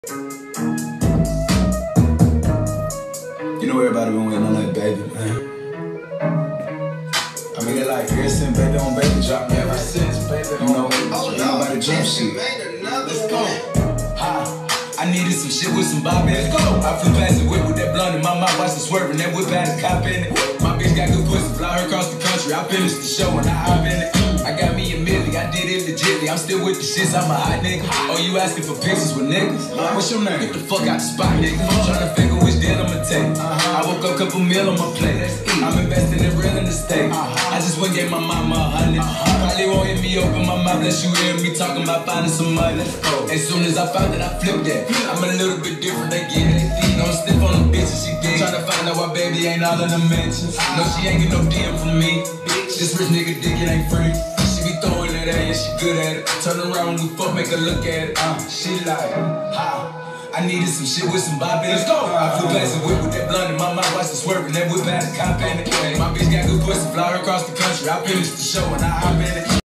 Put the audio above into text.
You know everybody been waiting on that baby, man. I mean, they like ever since baby on baby drop, man. Ever since baby on ain't nobody jump shit. Let's go. I needed some shit with some bop in it. I flew past the whip with that blunt in my mouth, watched it swerving. That whip had a cop in it. My bitch got good pussy, fly her across the country. I finished the show and I hop in it. I got me a milli, I did it legitly. I'm still with the shits, I'm a hot nigga. Oh, you asking for pictures with niggas? What's your name? Get the fuck out the spot, nigga. I'm tryna figure which deal I'ma take. I woke up, couple meal on my plate. I'm investing in real estate. I just went and gave my mama 100. Probably won't hear me open my mouth unless you hear me talking about finding some money. As soon as I found that, I flipped that. I'm a little bit different, they get it. Don't slip on them bitches, she dig. Tryna find out why baby ain't all in the mentions. No, she ain't get no DM from me. This rich nigga dick, it ain't free. She be throwing that at, yeah, she good at it. Turn around when we fuck, make her look at it. She like, I needed some shit with some bop in it. Let's go. I flew past the whip with that blunt in my mouth, watched it swerving. That whip had a cop in it. My bitch got good pussy, fly her across the country. I finished the show and I hop in it.